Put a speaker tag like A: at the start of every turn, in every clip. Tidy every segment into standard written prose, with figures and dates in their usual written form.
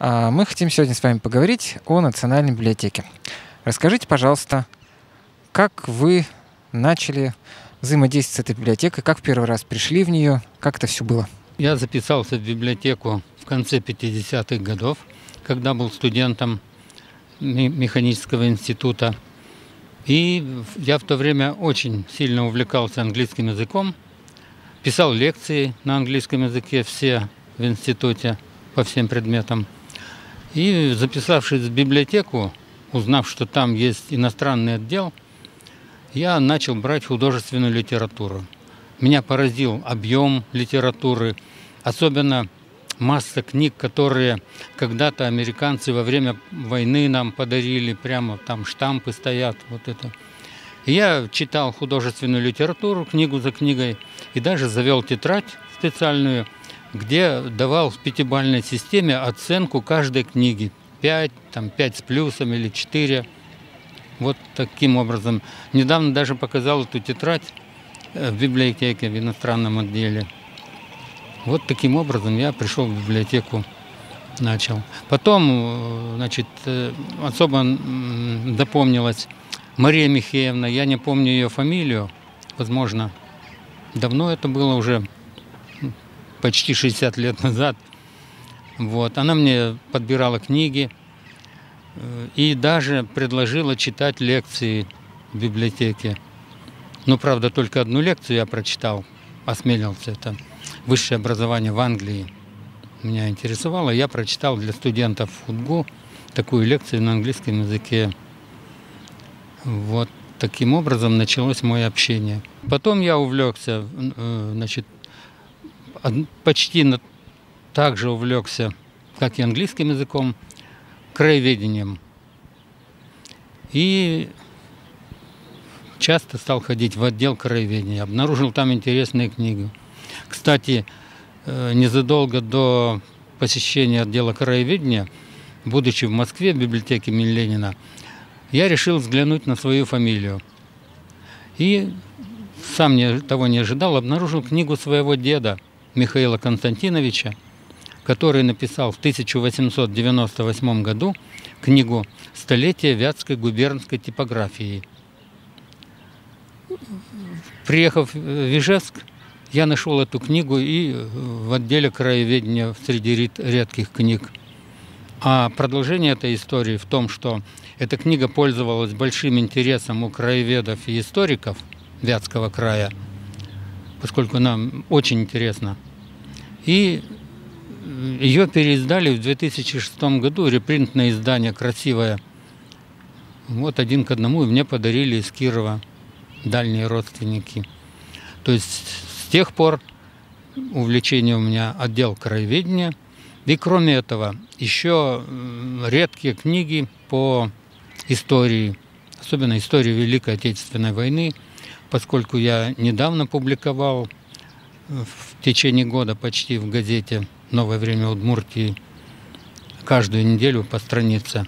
A: Мы хотим сегодня с вами поговорить о Национальной библиотеке. Расскажите, пожалуйста, как вы начали взаимодействовать с этой библиотекой, как в первый раз пришли в нее, как это все было?
B: Я записался в библиотеку в конце 50-х годов, когда был студентом механического института. И я в то время очень сильно увлекался английским языком, писал лекции на английском языке все в институте по всем предметам. И записавшись в библиотеку, узнав, что там есть иностранный отдел, я начал брать художественную литературу. Меня поразил объем литературы, особенно масса книг, которые когда-то американцы во время войны нам подарили, прямо там штампы стоят, вот это. И я читал художественную литературу, книгу за книгой, и даже завел тетрадь специальную, где давал в пятибалльной системе оценку каждой книги. 5, там 5 с плюсом или 4. Вот таким образом. Недавно даже показал эту тетрадь в библиотеке, в иностранном отделе. Вот таким образом я пришел в библиотеку, начал. Потом, значит, особо запомнилась Мария Михеевна, я не помню ее фамилию, возможно, давно это было уже, почти 60 лет назад. Вот. Она мне подбирала книги и даже предложила читать лекции в библиотеке. Ну, правда, только одну лекцию я прочитал, осмелился. Это высшее образование в Англии меня интересовало. Я прочитал для студентов ФУТГУ такую лекцию на английском языке. Вот таким образом началось мое общение. Потом я увлекся, значит, почти так же увлекся, как и английским языком, краеведением. И часто стал ходить в отдел краеведения, обнаружил там интересные книги. Кстати, незадолго до посещения отдела краеведения, будучи в Москве, в библиотеке имени Ленина, я решил взглянуть на свою фамилию. И сам того не ожидал, обнаружил книгу своего деда Михаила Константиновича, который написал в 1898 году книгу «Столетие вятской губернской типографии». Приехав в Ижевск, я нашел эту книгу и в отделе краеведения среди редких книг. А продолжение этой истории в том, что эта книга пользовалась большим интересом у краеведов и историков Вятского края, поскольку нам очень интересно. И ее переиздали в 2006 году, репринтное издание красивое. Вот 1 к 1, и мне подарили из Кирова дальние родственники. То есть с тех пор увлечение у меня отдел краеведения. И кроме этого, еще редкие книги по истории, особенно истории Великой Отечественной войны, поскольку я недавно публиковал в течение года почти в газете «Новое время Удмуртии» каждую неделю по странице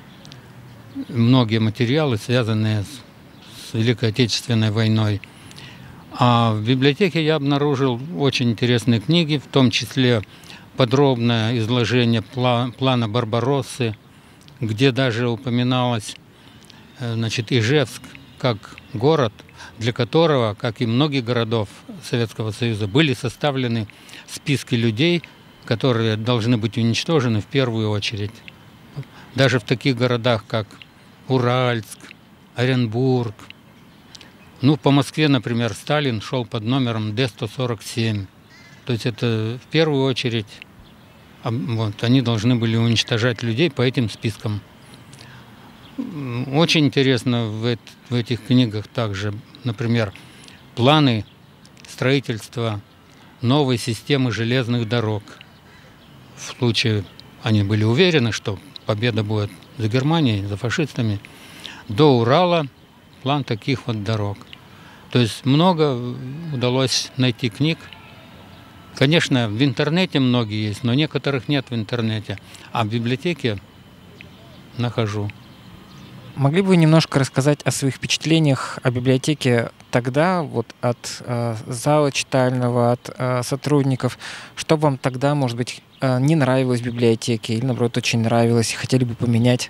B: многие материалы, связанные с Великой Отечественной войной. А в библиотеке я обнаружил очень интересные книги, в том числе подробное изложение плана Барбароссы, где даже упоминалось, значит, Ижевск как город, для которого, как и многих городов Советского Союза, были составлены списки людей, которые должны быть уничтожены в первую очередь. Даже в таких городах, как Уральск, Оренбург. Ну, по Москве, например, Сталин шел под номером Д-147. То есть это в первую очередь вот, они должны были уничтожать людей по этим спискам. Очень интересно в этих книгах также, например, планы строительства новой системы железных дорог. В случае, они были уверены, что победа будет за Германией, за фашистами, до Урала план таких вот дорог. То есть много удалось найти книг. Конечно, в интернете многие есть, но некоторых нет в интернете. А в библиотеке нахожу.
A: Могли бы вы немножко рассказать о своих впечатлениях о библиотеке тогда, вот от зала читального, от сотрудников? Что вам тогда, может быть, не нравилось в библиотеке или, наоборот, очень нравилось и хотели бы поменять?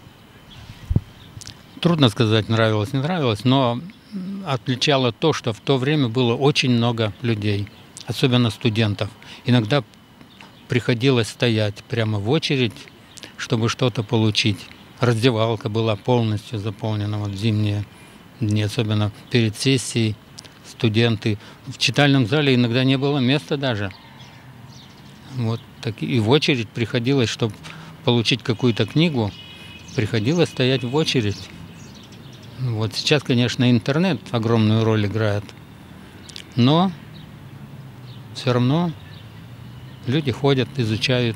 B: Трудно сказать, нравилось, не нравилось, но отличало то, что в то время было очень много людей, особенно студентов. Иногда приходилось стоять прямо в очередь, чтобы что-то получить. Раздевалка была полностью заполнена вот в зимние дни, особенно перед сессией студенты. В читальном зале иногда не было места даже. Вот так, и в очередь приходилось, чтобы получить какую-то книгу, приходилось стоять в очередь. Вот сейчас, конечно, интернет огромную роль играет, но все равно люди ходят, изучают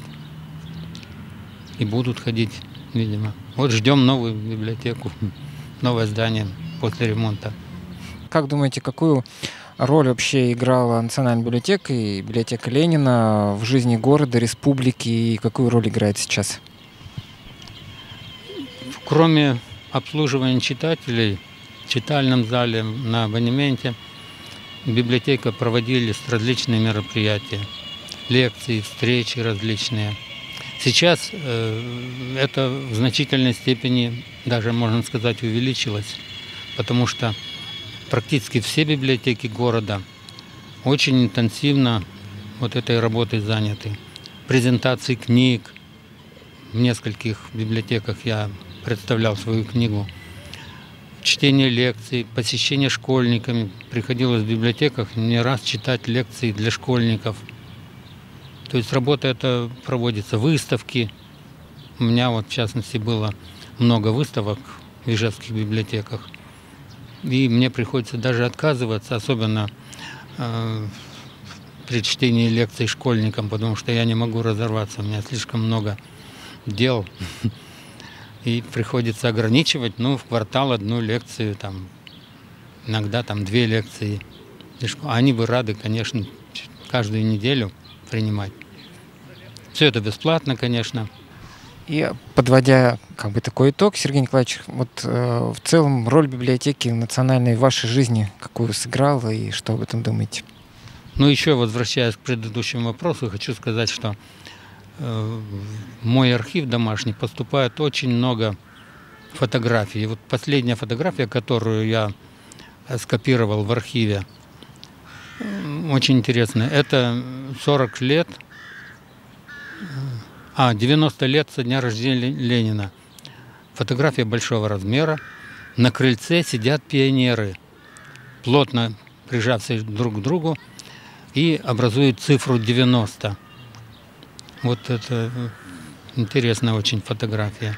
B: и будут ходить, видимо. Вот ждем новую библиотеку, новое здание после ремонта.
A: Как думаете, какую роль вообще играла Национальная библиотека и библиотека Ленина в жизни города, республики, и какую роль играет сейчас?
B: Кроме обслуживания читателей в читальном зале, на абонементе, библиотека проводились различные мероприятия, лекции, встречи различные. Сейчас это в значительной степени, даже можно сказать, увеличилось, потому что практически все библиотеки города очень интенсивно вот этой работой заняты. Презентации книг, в нескольких библиотеках я представлял свою книгу, чтение лекций, посещение школьниками. Приходилось в библиотеках не раз читать лекции для школьников. То есть работа эта проводится, выставки. У меня вот в частности было много выставок в ижевских библиотеках. И мне приходится даже отказываться, особенно при чтении лекций школьникам, потому что я не могу разорваться, у меня слишком много дел. И приходится ограничивать, в квартал одну лекцию, иногда 2 лекции. Они бы рады, конечно, каждую неделю принимать. Все это бесплатно, конечно.
A: И подводя такой итог, Сергей Николаевич, в целом роль библиотеки национальной в вашей жизни какую сыграла и что об этом думаете?
B: Еще возвращаясь к предыдущему вопросу, хочу сказать, что в мой архив домашний поступает очень много фотографий. И вот последняя фотография, которую я скопировал в архиве, очень интересная. Это 90 лет со дня рождения Ленина. Фотография большого размера. На крыльце сидят пионеры, плотно прижавшись друг к другу, и образуют цифру 90. Вот это интересная очень фотография.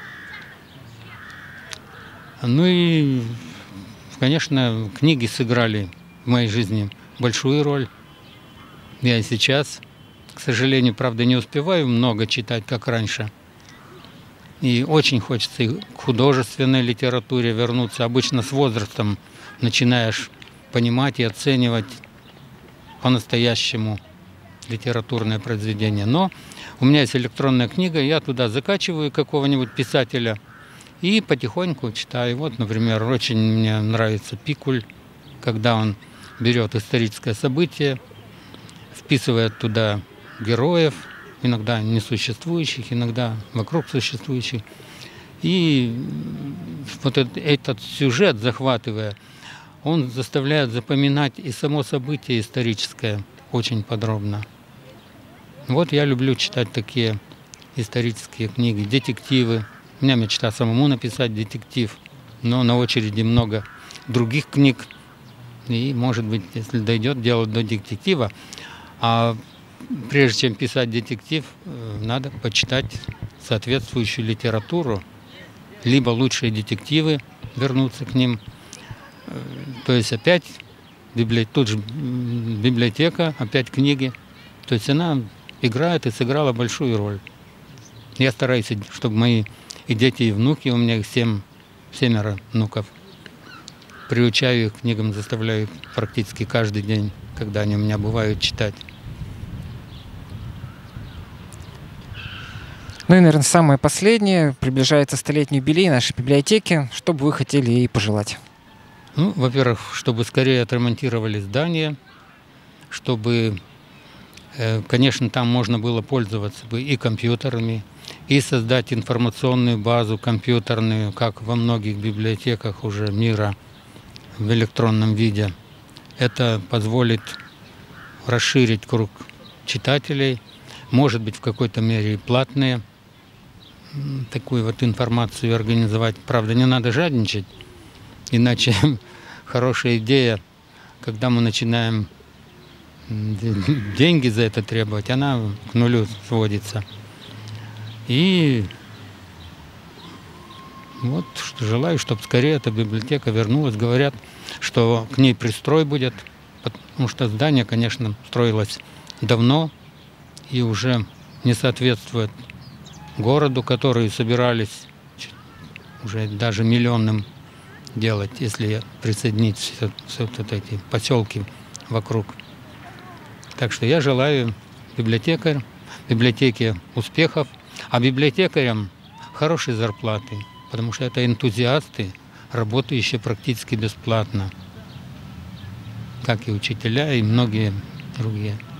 B: И, конечно, книги сыграли в моей жизни большую роль. Я и сейчас, к сожалению, правда, не успеваю много читать, как раньше. И очень хочется и к художественной литературе вернуться. Обычно с возрастом начинаешь понимать и оценивать по-настоящему литературное произведение. Но у меня есть электронная книга, я туда закачиваю какого-нибудь писателя и потихоньку читаю. Вот, например, очень мне нравится Пикуль, когда он берет историческое событие, вписывает туда героев, иногда несуществующих, иногда вокруг существующих. И вот этот сюжет, захватывая, он заставляет запоминать и само событие историческое очень подробно. Вот я люблю читать такие исторические книги, детективы. У меня мечта самому написать детектив, но на очереди много других книг. И, может быть, если дойдет дело до детектива, а прежде чем писать детектив, надо почитать соответствующую литературу, либо лучшие детективы, вернуться к ним. То есть опять тут же библиотека, опять книги. То есть она играет и сыграла большую роль. Я стараюсь, чтобы мои и дети, и внуки, у меня их 7 внуков, приучаю их к книгам, заставляю их практически каждый день, когда они у меня бывают, читать.
A: Ну и, наверное, самое последнее. Приближается столетний юбилей нашей библиотеки. Что бы вы хотели ей пожелать?
B: Ну, во-первых, чтобы скорее отремонтировали здание, чтобы, конечно, там можно было пользоваться бы и компьютерами, и создать информационную базу компьютерную, как во многих библиотеках уже мира в электронном виде. Это позволит расширить круг читателей, может быть, в какой-то мере и платные, такую вот информацию организовать. Правда, не надо жадничать, иначе хорошая идея, когда мы начинаем деньги за это требовать, она к нулю сводится. И вот желаю, чтобы скорее эта библиотека вернулась. Говорят, что к ней пристрой будет, потому что здание, конечно, строилось давно и уже не соответствует городу, который собирались уже даже миллионным делать, если присоединить все вот эти поселки вокруг. Так что я желаю библиотеке успехов, а библиотекарям хорошей зарплаты, потому что это энтузиасты, работающие практически бесплатно, как и учителя и многие другие.